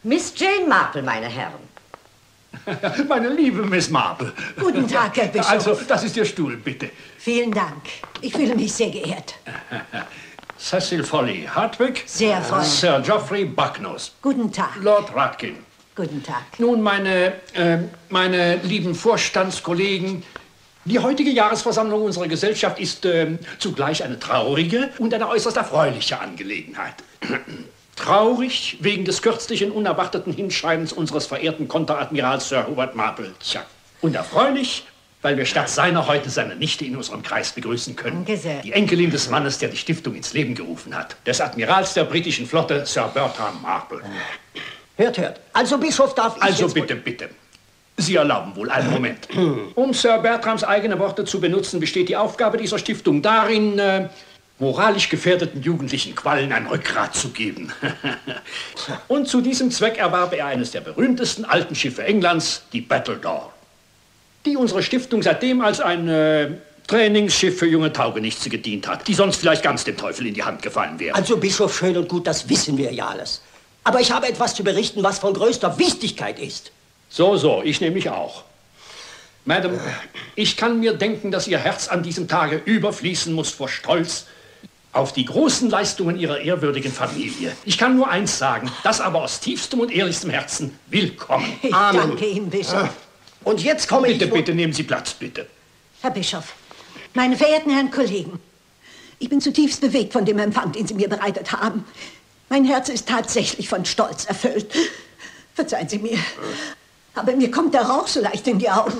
Miss Jane Marple, meine Herren. Meine liebe Miss Marple. Guten Tag, Herr Bischof. Also, das ist Ihr Stuhl, bitte. Vielen Dank. Ich fühle mich sehr geehrt. Cecil Foley Hartwig. Sehr freundlich. Sir Geoffrey Bucknose. Guten Tag. Lord Rutkin. Guten Tag. Nun, meine lieben Vorstandskollegen, die heutige Jahresversammlung unserer Gesellschaft ist zugleich eine traurige und eine äußerst erfreuliche Angelegenheit. Traurig wegen des kürzlichen unerwarteten Hinscheidens unseres verehrten Konteradmirals Sir Howard Marple. Tja. Und erfreulich, weil wir statt seiner heute seine Nichte in unserem Kreis begrüßen können. Danke sehr. Die Enkelin des Mannes, der die Stiftung ins Leben gerufen hat. Des Admirals der britischen Flotte, Sir Bertram Marple. Hört, hört. Also, Bischof, darf ich Also jetzt... bitte. Sie erlauben wohl einen Moment. Um Sir Bertrams eigene Worte zu benutzen, besteht die Aufgabe dieser Stiftung darin, moralisch gefährdeten Jugendlichen Quallen ein Rückgrat zu geben. Und zu diesem Zweck erwarb er eines der berühmtesten alten Schiffe Englands, die Battledore, die unsere Stiftung seitdem als ein Trainingsschiff für junge Taugenichtse gedient hat, die sonst vielleicht ganz dem Teufel in die Hand gefallen wären. Also, Bischof, schön und gut, das wissen wir ja alles. Aber ich habe etwas zu berichten, was von größter Wichtigkeit ist. So, ich nämlich auch. Madame, ich kann mir denken, dass Ihr Herz an diesem Tage überfließen muss vor Stolz auf die großen Leistungen Ihrer ehrwürdigen Familie. Ich kann nur eins sagen, das aber aus tiefstem und ehrlichstem Herzen willkommen. Ich Amen. danke Ihnen, Bischof. Und jetzt komme ich... Bitte, nehmen Sie Platz, bitte. Herr Bischof, meine verehrten Herren Kollegen, ich bin zutiefst bewegt von dem Empfang, den Sie mir bereitet haben. Mein Herz ist tatsächlich von Stolz erfüllt. Verzeihen Sie mir, aber mir kommt der Rauch so leicht in die Augen.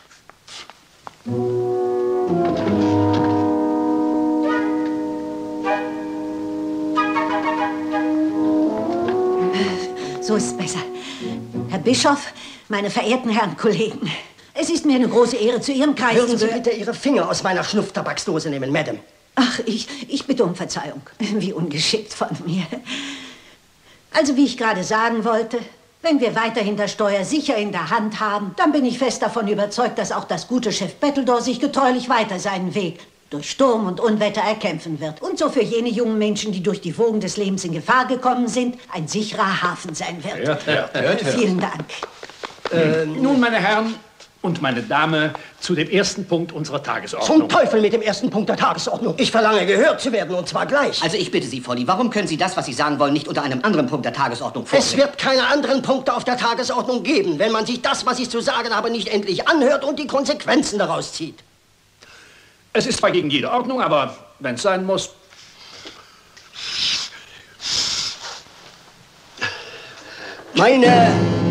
So ist es besser. Herr Bischof, meine verehrten Herren Kollegen, es ist mir eine große Ehre, zu Ihrem Kreis... Würden Sie bitte Ihre Finger aus meiner Schnupftabaksdose nehmen, Madame? Ach, ich bitte um Verzeihung. Wie ungeschickt von mir. Also, wie ich gerade sagen wollte, wenn wir weiterhin das Steuer sicher in der Hand haben, dann bin ich fest davon überzeugt, dass auch das gute Schiff Battledore sich getreulich weiter seinen Weg durch Sturm und Unwetter erkämpfen wird. Und so für jene jungen Menschen, die durch die Wogen des Lebens in Gefahr gekommen sind, ein sicherer Hafen sein wird. Hört. Vielen Dank. Nun, meine Herren und meine Dame, zu dem ersten Punkt unserer Tagesordnung. Zum Teufel mit dem ersten Punkt der Tagesordnung. Ich verlange, gehört zu werden, und zwar gleich. Also ich bitte Sie, Folly, warum können Sie das, was Sie sagen wollen, nicht unter einem anderen Punkt der Tagesordnung Es vorsehen? wird keine anderen Punkte auf der Tagesordnung geben, wenn man sich das, was ich zu sagen habe, nicht endlich anhört und die Konsequenzen daraus zieht. Es ist zwar gegen jede Ordnung, aber wenn es sein muss. Meine...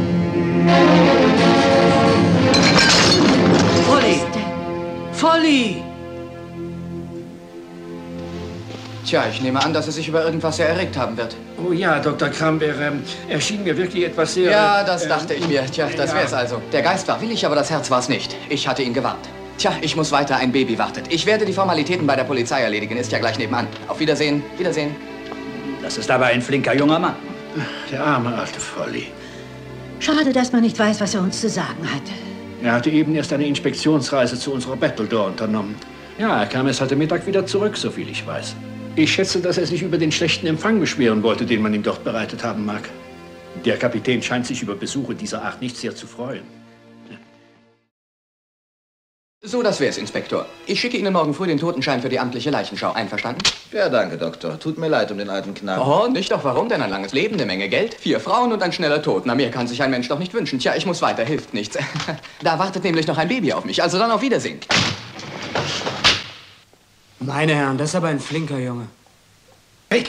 Folly! Tja, ich nehme an, dass er sich über irgendwas sehr erregt haben wird. Oh ja, Dr. Kramp, er schien mir wirklich etwas sehr... Ja, das dachte ich mir. Tja, das wär's also. Der Geist war willig, aber das Herz war's nicht. Ich hatte ihn gewarnt. Tja, ich muss weiter, ein Baby wartet. Ich werde die Formalitäten bei der Polizei erledigen, ist ja gleich nebenan. Auf Wiedersehen, Wiedersehen. Das ist aber ein flinker junger Mann. Der arme alte Folly. Schade, dass man nicht weiß, was er uns zu sagen hat. Er hatte eben erst eine Inspektionsreise zu unserer Battledore unternommen. Ja, er kam erst heute Mittag wieder zurück, soviel ich weiß. Ich schätze, dass er sich über den schlechten Empfang beschweren wollte, den man ihm dort bereitet haben mag. Der Kapitän scheint sich über Besuche dieser Art nicht sehr zu freuen. So, das wär's, Inspektor. Ich schicke Ihnen morgen früh den Totenschein für die amtliche Leichenschau. Einverstanden? Ja, danke, Doktor. Tut mir leid um den alten Knaben. Oh, nicht doch. Warum denn? Ein langes Leben, eine Menge Geld, 4 Frauen und ein schneller Tod. Na, mehr kann sich ein Mensch doch nicht wünschen. Tja, ich muss weiter, hilft nichts. Da wartet nämlich noch ein Baby auf mich. Also dann auf Wiedersehen. Meine Herren, das ist aber ein flinker Junge. Bacon!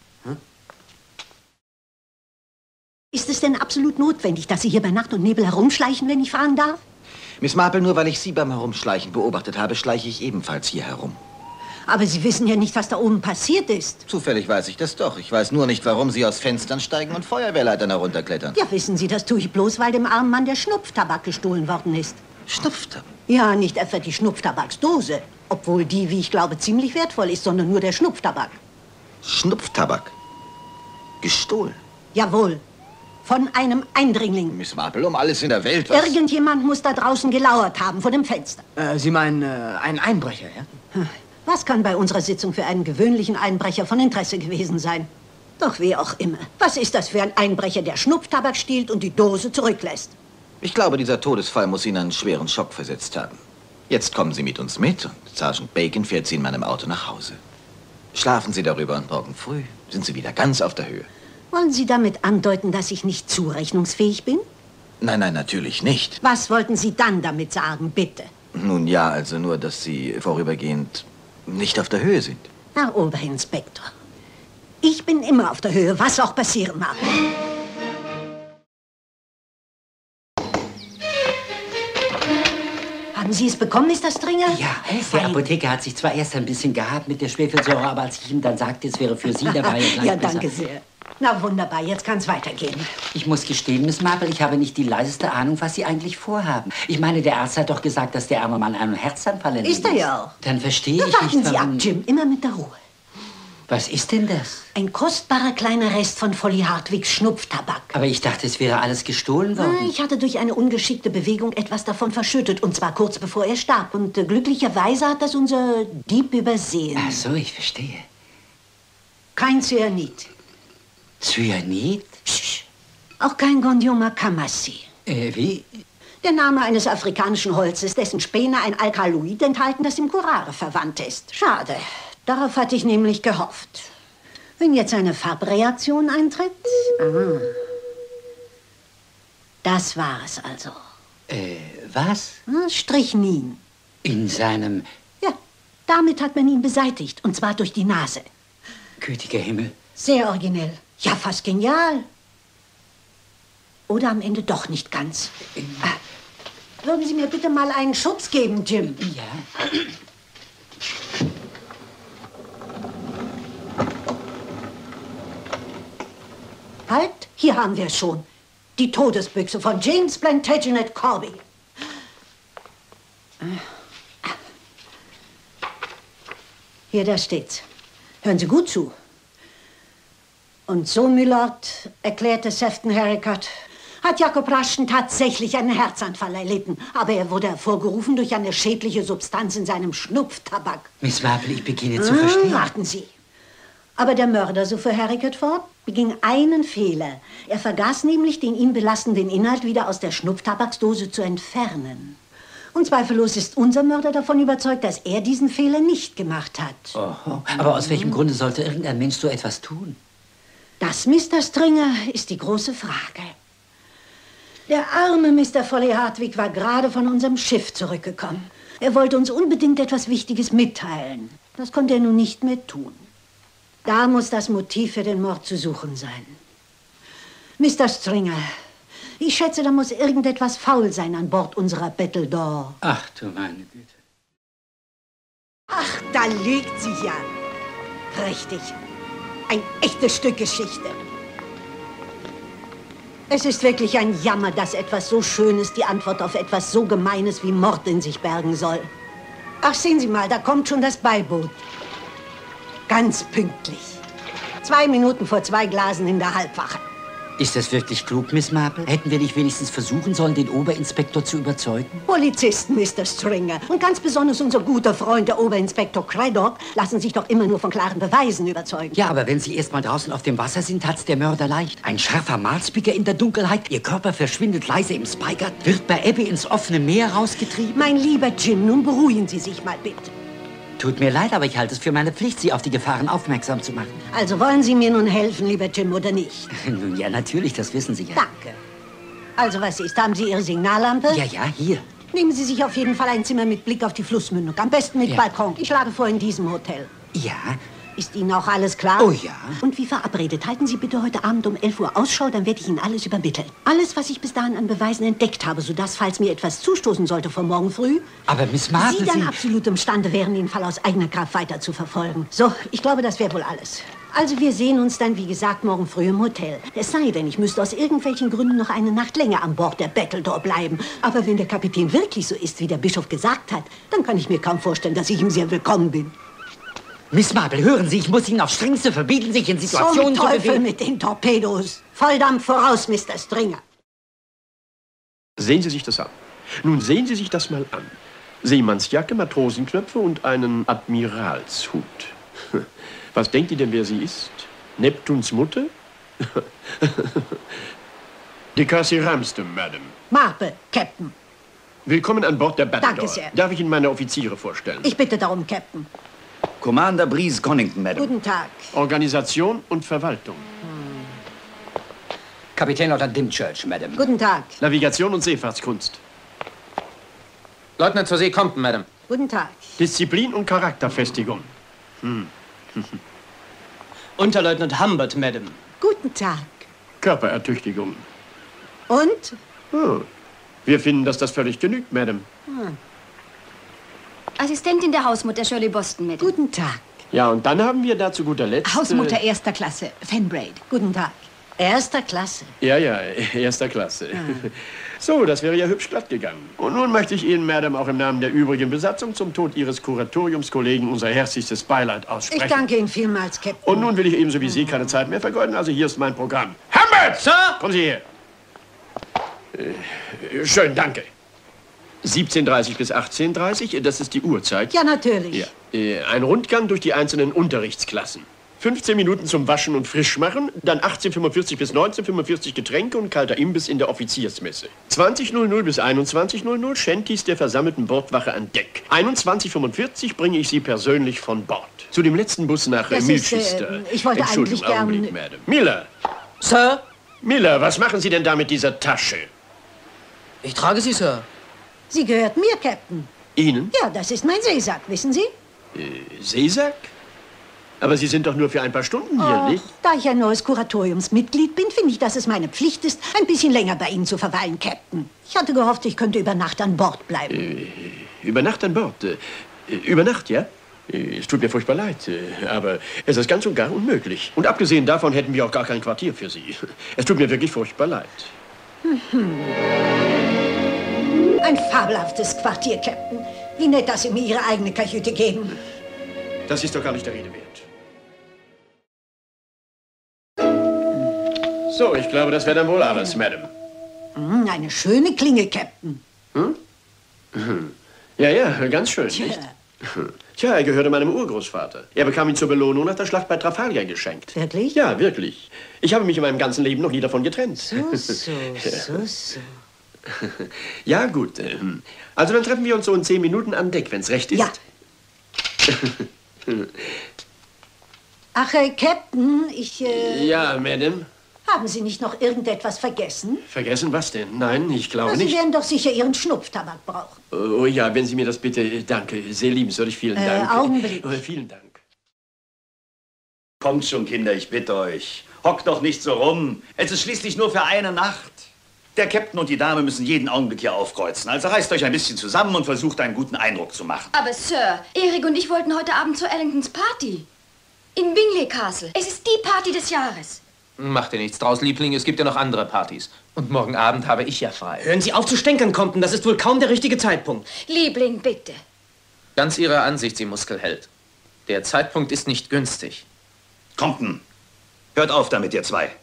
Ist es denn absolut notwendig, dass Sie hier bei Nacht und Nebel herumschleichen, wenn ich fragen darf? Miss Marple, nur weil ich Sie beim Herumschleichen beobachtet habe, schleiche ich ebenfalls hier herum. Aber Sie wissen ja nicht, was da oben passiert ist. Zufällig weiß ich das doch. Ich weiß nur nicht, warum Sie aus Fenstern steigen und Feuerwehrleitern herunterklettern. Ja, wissen Sie, das tue ich bloß, weil dem armen Mann der Schnupftabak gestohlen worden ist. Schnupftabak? Ja, nicht etwa die Schnupftabaksdose. Obwohl die, wie ich glaube, ziemlich wertvoll ist, sondern nur der Schnupftabak. Schnupftabak? Gestohlen? Jawohl. Von einem Eindringling. Miss Marple, um alles in der Welt, was... Irgendjemand muss da draußen gelauert haben, vor dem Fenster. Sie meinen, ein Einbrecher, ja? Was kann bei unserer Sitzung für einen gewöhnlichen Einbrecher von Interesse gewesen sein? Doch wie auch immer. Was ist das für ein Einbrecher, der Schnupftabak stiehlt und die Dose zurücklässt? Ich glaube, dieser Todesfall muss Ihnen einen schweren Schock versetzt haben. Jetzt kommen Sie mit uns mit und Sergeant Bacon fährt Sie in meinem Auto nach Hause. Schlafen Sie darüber und morgen früh sind Sie wieder ganz auf der Höhe. Wollen Sie damit andeuten, dass ich nicht zurechnungsfähig bin? Nein, nein, natürlich nicht. Was wollten Sie dann damit sagen, bitte? Nun ja, also nur, dass Sie vorübergehend nicht auf der Höhe sind. Herr Oberinspektor, ich bin immer auf der Höhe, was auch passieren mag. Haben Sie es bekommen, Mr. Stringer? Ja, der Apotheker hat sich zwar erst ein bisschen gehabt mit der Schwefelsäure, aber als ich ihm dann sagte, es wäre für Sie dabei... Ja, danke sehr. Na wunderbar, jetzt kann es weitergehen. Ich muss gestehen, Miss Marple, ich habe nicht die leiseste Ahnung, was Sie eigentlich vorhaben. Ich meine, der Arzt hat doch gesagt, dass der arme Mann einen Herzanfall erlitten Ist er ja auch. Dann verstehe ich Warten nicht, Sie ab, warum... Jim, immer mit der Ruhe. Was ist denn das? Ein kostbarer kleiner Rest von Folly Hartwigs Schnupftabak. Aber ich dachte, es wäre alles gestohlen worden. Ich hatte durch eine ungeschickte Bewegung etwas davon verschüttet, und zwar kurz bevor er starb. Und glücklicherweise hat das unser Dieb übersehen. Ach so, ich verstehe. Kein Cyanid. Cyanid? Auch kein Gondioma Kamassi. Wie? Der Name eines afrikanischen Holzes, dessen Späne ein Alkaloid enthalten, das im Curare verwandt ist. Schade. Darauf hatte ich nämlich gehofft. Wenn jetzt eine Farbreaktion eintritt... Ah. Das war es also. Was? Strychnin. In seinem... Ja, damit hat man ihn beseitigt. Und zwar durch die Nase. Gütiger Himmel. Sehr originell. Ja, fast genial. Oder am Ende doch nicht ganz. Würden Sie mir bitte mal einen Schutz geben, Jim? Ja. Halt, hier haben wir es schon. Die Todesbüchse von James Plantagenet Corby. Hier, da steht's. Hören Sie gut zu. Und so, Milord, erklärte Sefton Haricot, hat Jakob Rushton tatsächlich einen Herzanfall erlitten. Aber er wurde hervorgerufen durch eine schädliche Substanz in seinem Schnupftabak. Miss Marple, ich beginne zu verstehen. Warten Sie. Aber der Mörder, so fuhr Haricot fort, beging einen Fehler. Er vergaß nämlich, den ihn belastenden Inhalt wieder aus der Schnupftabaksdose zu entfernen. Und zweifellos ist unser Mörder davon überzeugt, dass er diesen Fehler nicht gemacht hat. Oho. Aber aus welchem Grunde sollte irgendein Mensch so etwas tun? Das, Mr. Stringer, ist die große Frage. Der arme Mr. Folly Hartwig war gerade von unserem Schiff zurückgekommen. Er wollte uns unbedingt etwas Wichtiges mitteilen. Das konnte er nun nicht mehr tun. Da muss das Motiv für den Mord zu suchen sein. Mr. Stringer, ich schätze, da muss irgendetwas faul sein an Bord unserer Battledore. Ach du meine Güte. Ach, da liegt sie ja. Richtig. Ein echtes Stück Geschichte. Es ist wirklich ein Jammer, dass etwas so Schönes die Antwort auf etwas so Gemeines wie Mord in sich bergen soll. Ach, sehen Sie mal, da kommt schon das Beiboot. Ganz pünktlich. 2 Minuten vor 2 Glasen in der Halbwache. Ist das wirklich klug, Miss Marple? Hätten wir nicht wenigstens versuchen sollen, den Oberinspektor zu überzeugen? Polizisten, Mr. Stringer. Und ganz besonders unser guter Freund, der Oberinspektor Craddock, lassen sich doch immer nur von klaren Beweisen überzeugen. Ja, aber wenn Sie erst mal draußen auf dem Wasser sind, hat's der Mörder leicht. Ein scharfer Malzpicker in der Dunkelheit, Ihr Körper verschwindet leise im Spygard, wird bei Ebbe ins offene Meer rausgetrieben. Mein lieber Jim, nun beruhigen Sie sich mal bitte. Tut mir leid, aber ich halte es für meine Pflicht, Sie auf die Gefahren aufmerksam zu machen. Also wollen Sie mir nun helfen, lieber Jim, oder nicht? Nun ja, natürlich, das wissen Sie ja. Danke. Also was ist, haben Sie Ihre Signallampe? Ja, ja, hier. Nehmen Sie sich auf jeden Fall ein Zimmer mit Blick auf die Flussmündung. Am besten mit Balkon. Ich schlage vor in diesem Hotel. Ja. Ist Ihnen auch alles klar? Oh ja. Und wie verabredet, halten Sie bitte heute Abend um 11 Uhr Ausschau, dann werde ich Ihnen alles übermitteln. Alles, was ich bis dahin an Beweisen entdeckt habe, sodass, falls mir etwas zustoßen sollte vor morgen früh... Aber Miss Marple, Sie dann absolut imstande wären, den Fall aus eigener Kraft weiter zu verfolgen. So, ich glaube, das wäre wohl alles. Also wir sehen uns dann, wie gesagt, morgen früh im Hotel. Es sei denn, ich müsste aus irgendwelchen Gründen noch eine Nacht länger an Bord der Battledore bleiben. Aber wenn der Kapitän wirklich so ist, wie der Bischof gesagt hat, dann kann ich mir kaum vorstellen, dass ich ihm sehr willkommen bin. Miss Marple, hören Sie, ich muss Ihnen aufs Strengste verbieten, sich in Situationen zu Teufel bewegen. mit den Torpedos. Volldampf voraus, Mr. Stringer. Sehen Sie sich das an. Nun sehen Sie sich das mal an. Seemannsjacke, Matrosenknöpfe und einen Admiralshut. Was denkt ihr denn, wer sie ist? Neptuns Mutter? De Cassie Ramsden, Madame. Marple, Captain. Willkommen an Bord der Battledore. Danke sehr. Darf ich Ihnen meine Offiziere vorstellen? Ich bitte darum, Captain. Commander Breeze Connington, Madame. Guten Tag. Organisation und Verwaltung. Kapitänleutnant Dimchurch, Madame. Guten Tag. Navigation und Seefahrtskunst. Leutnant zur See Compton, Madame. Guten Tag. Disziplin und Charakterfestigung. Unterleutnant Humbert, Madame. Guten Tag. Körperertüchtigung. Und? Wir finden, dass das völlig genügt, Madame. Assistentin der Hausmutter Shirley Boston, Madame. Guten Tag. Ja, und dann haben wir da zu guter Letzt... Hausmutter erster Klasse, Fenbraid. Guten Tag. Erster Klasse. Ja, erster Klasse. So, das wäre ja hübsch glatt gegangen. Und nun möchte ich Ihnen, Madame, auch im Namen der übrigen Besatzung zum Tod Ihres Kuratoriumskollegen unser herzlichstes Beileid aussprechen. Ich danke Ihnen vielmals, Captain. Und nun will ich ebenso wie Sie keine Zeit mehr vergeuden, also hier ist mein Programm. Humbert! Sir! Kommen Sie her. Schön, danke. 17:30 bis 18:30, das ist die Uhrzeit. Ja, natürlich. Ja. Ein Rundgang durch die einzelnen Unterrichtsklassen. 15 Minuten zum Waschen und Frischmachen, dann 18:45 bis 19:45 Getränke und kalter Imbiss in der Offiziersmesse. 20:00 bis 21:00 Shanties der versammelten Bordwache an Deck. 21:45 bringe ich Sie persönlich von Bord. Zu dem letzten Bus nach Milchester. Ich wollte eigentlich gern... Augenblick, Madame. Miller! Sir? Miller, was machen Sie denn da mit dieser Tasche? Ich trage sie, Sir. Sie gehört mir, Captain. Ihnen? Ja, das ist mein Seesack, wissen Sie? Seesack? Aber Sie sind doch nur für ein paar Stunden hier, nicht? Da ich ein neues Kuratoriumsmitglied bin, finde ich, dass es meine Pflicht ist, ein bisschen länger bei Ihnen zu verweilen, Captain. Ich hatte gehofft, ich könnte über Nacht an Bord bleiben. Über Nacht an Bord? Über Nacht, ja? Es tut mir furchtbar leid, aber es ist ganz und gar unmöglich. Und abgesehen davon hätten wir auch gar kein Quartier für Sie. Es tut mir wirklich furchtbar leid. Ein fabelhaftes Quartier, Captain. Wie nett, dass Sie mir Ihre eigene Kajüte geben. Das ist doch gar nicht der Rede wert. So, ich glaube, das wäre dann wohl alles, Madame. Eine schöne Klinge, Captain. Ja, ganz schön, nicht? Tja, er gehörte meinem Urgroßvater. Er bekam ihn zur Belohnung nach der Schlacht bei Trafalgar geschenkt. Wirklich? Ja, wirklich. Ich habe mich in meinem ganzen Leben noch nie davon getrennt. So. Ja, gut. Also dann treffen wir uns so in 10 Minuten an Deck, wenn's recht ist. Ja. Ach, Captain, Ja, Madame. Haben Sie nicht noch irgendetwas vergessen? Vergessen was denn? Nein, ich glaube Sie nicht. werden doch sicher Ihren Schnupftabak brauchen. Oh ja, wenn Sie mir das bitte... Danke, sehr liebenswürdig, vielen Dank. Augenblick. Vielen Dank. Kommt schon, Kinder, ich bitte euch. Hockt doch nicht so rum. Es ist schließlich nur für eine Nacht. Der Captain und die Dame müssen jeden Augenblick hier aufkreuzen. Also reißt euch ein bisschen zusammen und versucht, einen guten Eindruck zu machen. Aber Sir, Erik und ich wollten heute Abend zu Ellingtons Party. In Bingley Castle. Es ist die Party des Jahres. Mach dir nichts draus, Liebling. Es gibt ja noch andere Partys. Und morgen Abend habe ich ja frei. Hören Sie auf zu stänkern, Compton. Das ist wohl kaum der richtige Zeitpunkt. Liebling, bitte. Ganz Ihrer Ansicht, Sie Muskelheld. Der Zeitpunkt ist nicht günstig. Compton, hört auf damit, ihr zwei.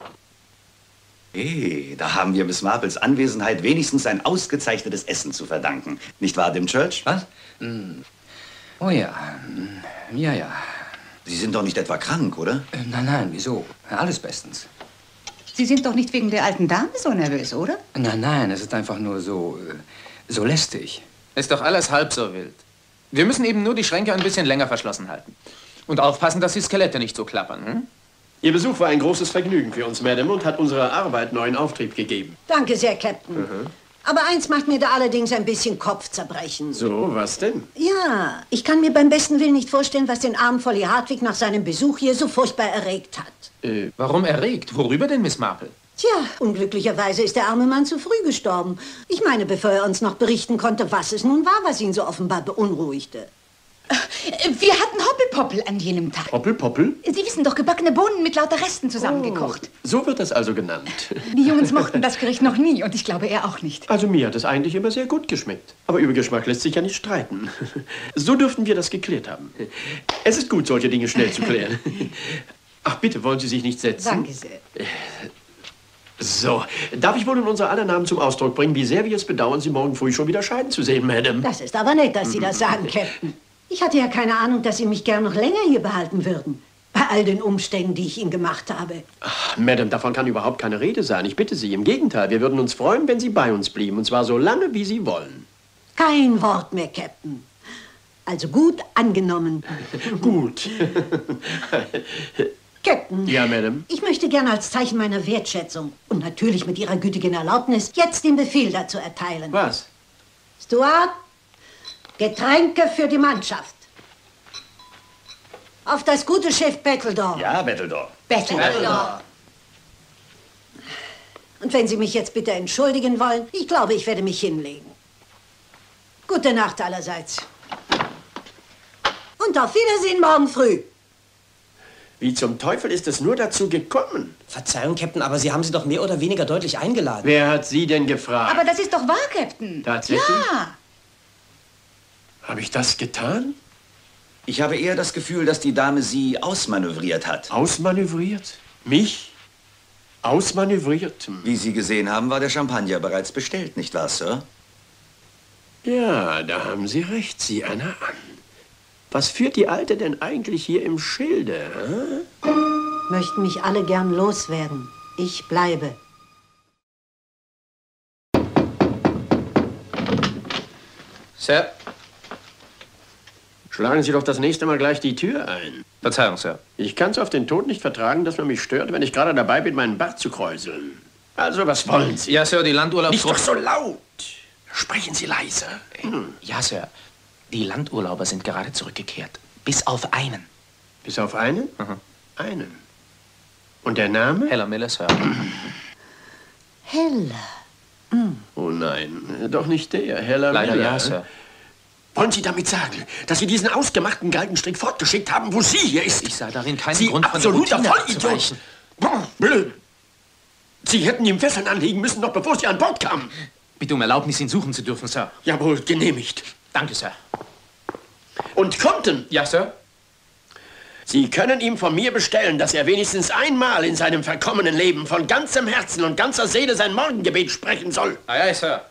Hey, da haben wir Miss Marples Anwesenheit wenigstens ein ausgezeichnetes Essen zu verdanken. Nicht wahr, Dimchurch? Was? Oh ja. Ja. Sie sind doch nicht etwa krank, oder? Nein, wieso? Alles bestens. Sie sind doch nicht wegen der alten Dame so nervös, oder? Nein, es ist einfach nur so lästig. Ist doch alles halb so wild. Wir müssen eben nur die Schränke ein bisschen länger verschlossen halten. Und aufpassen, dass die Skelette nicht so klappern, hm? Ihr Besuch war ein großes Vergnügen für uns, Madame, und hat unserer Arbeit neuen Auftrieb gegeben. Danke sehr, Captain. Aber eins macht mir da allerdings ein bisschen Kopfzerbrechen. So, was denn? Ja, ich kann mir beim besten Willen nicht vorstellen, was den armen Folly Hartwig nach seinem Besuch hier so furchtbar erregt hat. Warum erregt? Worüber denn, Miss Marple? Tja, unglücklicherweise ist der arme Mann zu früh gestorben. Ich meine, bevor er uns noch berichten konnte, was es nun war, was ihn so offenbar beunruhigte. Wir hatten Hoppelpoppel an jenem Tag. Hoppelpoppel? Sie wissen doch, gebackene Bohnen mit lauter Resten zusammengekocht. So wird das also genannt. Die Jungs mochten das Gericht noch nie und ich glaube, er auch nicht. Also mir hat es eigentlich immer sehr gut geschmeckt. Aber über Geschmack lässt sich ja nicht streiten. So dürften wir das geklärt haben. Es ist gut, solche Dinge schnell zu klären. Ach, bitte, wollen Sie sich nicht setzen? Danke sehr. So, darf ich wohl in unser aller Namen zum Ausdruck bringen, wie sehr wir es bedauern, Sie morgen früh schon wieder scheiden zu sehen, Madame. Das ist aber nett, dass Sie das sagen, Captain. Ich hatte ja keine Ahnung, dass Sie mich gern noch länger hier behalten würden. Bei all den Umständen, die ich Ihnen gemacht habe. Ach, Madame, davon kann überhaupt keine Rede sein. Ich bitte Sie, im Gegenteil. Wir würden uns freuen, wenn Sie bei uns blieben. Und zwar so lange, wie Sie wollen. Kein Wort mehr, Captain. Also gut angenommen. Gut. Captain. Ja, Madame. Ich möchte gerne als Zeichen meiner Wertschätzung und natürlich mit Ihrer gütigen Erlaubnis jetzt den Befehl dazu erteilen. Was? Stuart, Getränke für die Mannschaft. Auf das gute Schiff Battledore. Ja, Battledore. Battledore. Und wenn Sie mich jetzt bitte entschuldigen wollen, ich glaube, ich werde mich hinlegen. Gute Nacht allerseits. Und auf Wiedersehen morgen früh. Wie zum Teufel ist es nur dazu gekommen? Verzeihung, Captain, aber Sie haben sie doch mehr oder weniger deutlich eingeladen. Wer hat Sie denn gefragt? Aber das ist doch wahr, Captain. Tatsächlich? Ja. Habe ich das getan? Ich habe eher das Gefühl, dass die Dame Sie ausmanövriert hat. Ausmanövriert? Mich? Ausmanövriert? Wie Sie gesehen haben, war der Champagner bereits bestellt, nicht wahr, Sir? Ja, da haben Sie recht, sieh einer an. Was führt die Alte denn eigentlich hier im Schilde? Möchten mich alle gern loswerden. Ich bleibe. Sir. Schlagen Sie doch das nächste Mal gleich die Tür ein. Verzeihung, Sir. Ich kann es auf den Tod nicht vertragen, dass man mich stört, wenn ich gerade dabei bin, meinen Bart zu kräuseln. Also, was wollen Sie? Ja, Sir, die Landurlaubsgruppe... Nicht doch so laut! Sprechen Sie leise. Ja, Sir. Die Landurlauber sind gerade zurückgekehrt. Bis auf einen. Bis auf einen? Einen. Und der Name? Heller Miller, Sir. Heller. Oh nein, doch nicht der. Heller Leider Miller. ja, Sir. Wollen Sie damit sagen, dass Sie diesen ausgemachten Galgenstrick fortgeschickt haben, wo sie hier ist? Ich sah darin keinen Sie Grund, von der absoluter Routine Vollidiot. abzuweichen. Blöd. Sie hätten ihm Fesseln anlegen müssen, noch bevor Sie an Bord kamen. Bitte um Erlaubnis, ihn suchen zu dürfen, Sir. Jawohl, genehmigt. Danke, Sir. Und konnten? Ja, Sir. Sie können ihm von mir bestellen, dass er wenigstens einmal in seinem verkommenen Leben von ganzem Herzen und ganzer Seele sein Morgengebet sprechen soll. Aye, aye, Sir.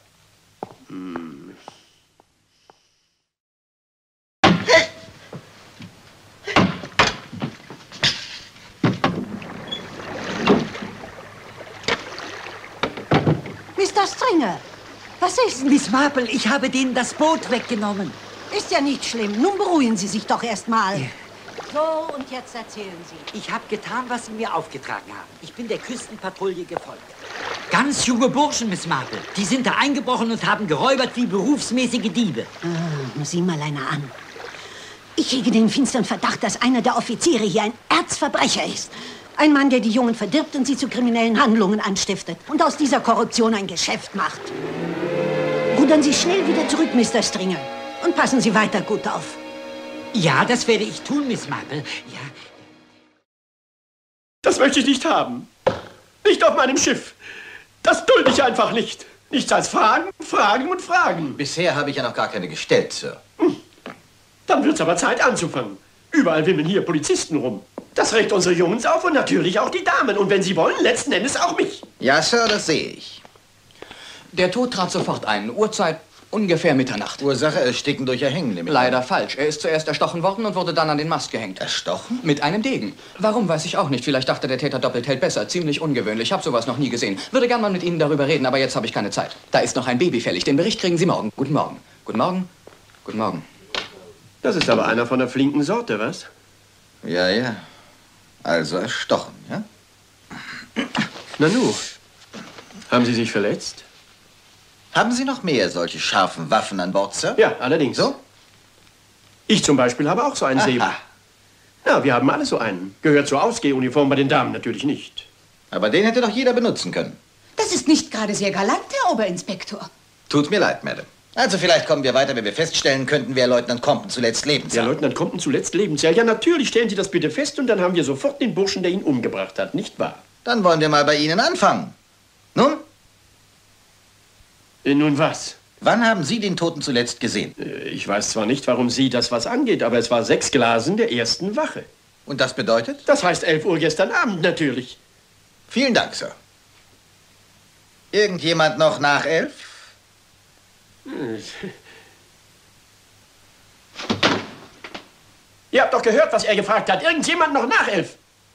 Mr. Stringer, was ist? Miss Marple, ich habe denen das Boot weggenommen. Ist ja nicht schlimm. Nun beruhigen Sie sich doch erst mal. So, und jetzt erzählen Sie. Ich habe getan, was Sie mir aufgetragen haben. Ich bin der Küstenpatrouille gefolgt. Ganz junge Burschen, Miss Marple. Die sind da eingebrochen und haben geräubert wie berufsmäßige Diebe. Sieh mal einer an. Ich hege den finsteren Verdacht, dass einer der Offiziere hier ein Erzverbrecher ist. Ein Mann, der die Jungen verdirbt und sie zu kriminellen Handlungen anstiftet. Und aus dieser Korruption ein Geschäft macht. Rudern Sie schnell wieder zurück, Mr. Stringer. Und passen Sie weiter gut auf. Ja, das werde ich tun, Miss Marple. Ja. Das möchte ich nicht haben. Nicht auf meinem Schiff. Das dulde ich einfach nicht. Nichts als Fragen, Fragen und Fragen. Bisher habe ich ja noch gar keine gestellt, Sir. Dann wird's aber Zeit anzufangen. Überall wimmeln hier Polizisten rum. Das regt unsere Jungs auf und natürlich auch die Damen. Und wenn sie wollen, letzten Endes auch mich. Ja, Sir, das sehe ich. Der Tod trat sofort ein. Uhrzeit ungefähr Mitternacht. Ursache Ersticken durch Erhängen, nehme ich Leider an. falsch. Er ist zuerst erstochen worden und wurde dann an den Mast gehängt. Erstochen? Mit einem Degen. Warum, weiß ich auch nicht. Vielleicht dachte der Täter doppelt hält besser. Ziemlich ungewöhnlich. Hab sowas noch nie gesehen. Würde gern mal mit Ihnen darüber reden, aber jetzt habe ich keine Zeit. Da ist noch ein Baby fällig. Den Bericht kriegen Sie morgen. Guten Morgen. Guten Morgen. Guten Morgen. Das ist aber einer von der flinken Sorte, was? Ja, ja. Also erstochen, ja? Nanu, haben Sie sich verletzt? Haben Sie noch mehr solche scharfen Waffen an Bord, Sir? Ja, allerdings. So? Ich zum Beispiel habe auch so einen Säbel. Ja, wir haben alle so einen. Gehört zur Ausgehuniform, bei den Damen natürlich nicht. Aber den hätte doch jeder benutzen können. Das ist nicht gerade sehr galant, Herr Oberinspektor. Tut mir leid, Madame. Also vielleicht kommen wir weiter, wenn wir feststellen könnten, wer Leutnant Compton zuletzt lebensjahr. Der Leutnant Compton zuletzt lebensjahr. Ja, natürlich, stellen Sie das bitte fest und dann haben wir sofort den Burschen, der ihn umgebracht hat, nicht wahr? Dann wollen wir mal bei Ihnen anfangen. Nun? Nun was? Wann haben Sie den Toten zuletzt gesehen? Ich weiß zwar nicht, warum Sie das was angeht, aber es war 6 Glasen der ersten Wache. Und das bedeutet? Das heißt 11 Uhr gestern Abend natürlich. Vielen Dank, Sir. Irgendjemand noch nach 11? Ihr habt doch gehört, was er gefragt hat. Irgendjemand noch nachhelfen?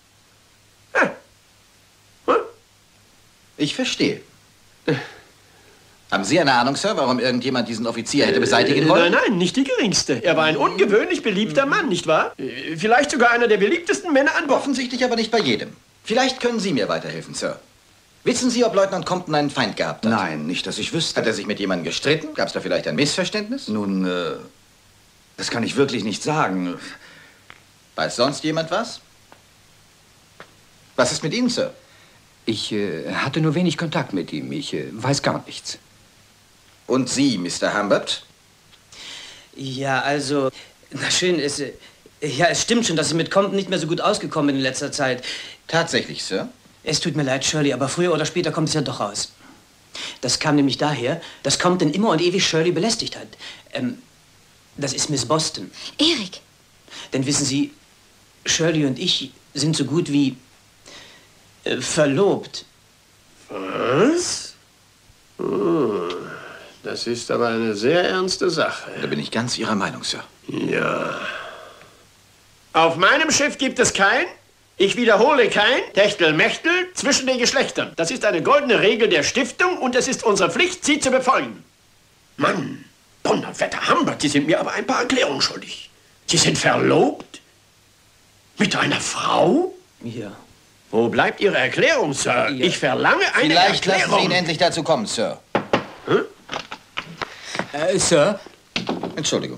Ich verstehe. Haben Sie eine Ahnung, Sir, warum irgendjemand diesen Offizier hätte beseitigen wollen? Nein, nicht die geringste. Er war ein ungewöhnlich beliebter Mann, nicht wahr? Vielleicht sogar einer der beliebtesten Männer an Bord. Offensichtlich aber nicht bei jedem. Vielleicht können Sie mir weiterhelfen, Sir. Wissen Sie, ob Leutnant Compton einen Feind gehabt hat? Nein, nicht, dass ich wüsste. Hat er sich mit jemandem gestritten? Gab es da vielleicht ein Missverständnis? Nun, das kann ich wirklich nicht sagen. Weiß sonst jemand was? Was ist mit Ihnen, Sir? Ich hatte nur wenig Kontakt mit ihm. Ich weiß gar nichts. Und Sie, Mr. Humbert? Ja, also, na schön, es stimmt schon, dass ich mit Compton nicht mehr so gut ausgekommen bin in letzter Zeit. Tatsächlich, Sir? Es tut mir leid, Shirley, aber früher oder später kommt es ja doch raus. Das kam nämlich daher, dass Compton immer und ewig Shirley belästigt hat. Das ist Miss Boston. Erik. Denn wissen Sie, Shirley und ich sind so gut wie verlobt. Was? Das ist aber eine sehr ernste Sache. Da bin ich ganz Ihrer Meinung, Sir. Ja. Auf meinem Schiff gibt es kein, ich wiederhole kein, Techtelmechtel zwischen den Geschlechtern. Das ist eine goldene Regel der Stiftung und es ist unsere Pflicht, sie zu befolgen. Mann, Donnerwetter, Humbert, Sie sind mir aber ein paar Erklärungen schuldig. Sie sind verlobt? Mit einer Frau? Ja. Wo bleibt Ihre Erklärung, Sir? Ja. Ich verlange eine Vielleicht Erklärung. lassen Sie ihn endlich dazu kommen, Sir. Sir? Entschuldigung.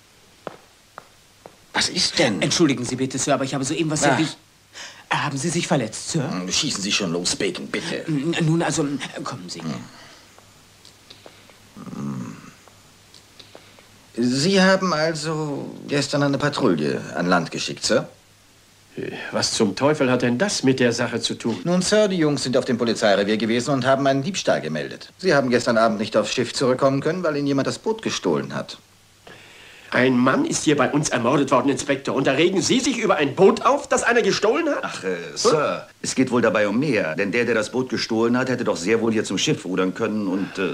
Was ist denn? Entschuldigen Sie bitte, Sir, aber ich habe soeben was sehr wichtig... Haben Sie sich verletzt, Sir? Schießen Sie schon los, Bacon, bitte. Nun, also, kommen Sie. Sie haben also gestern eine Patrouille an Land geschickt, Sir? Was zum Teufel hat denn das mit der Sache zu tun? Nun, Sir, die Jungs sind auf dem Polizeirevier gewesen und haben einen Diebstahl gemeldet. Sie haben gestern Abend nicht aufs Schiff zurückkommen können, weil Ihnen jemand das Boot gestohlen hat. Ein Mann ist hier bei uns ermordet worden, Inspektor. Und da regen Sie sich über ein Boot auf, das einer gestohlen hat? Ach, Sir, es geht wohl dabei um mehr. Denn der das Boot gestohlen hat, hätte doch sehr wohl hier zum Schiff rudern können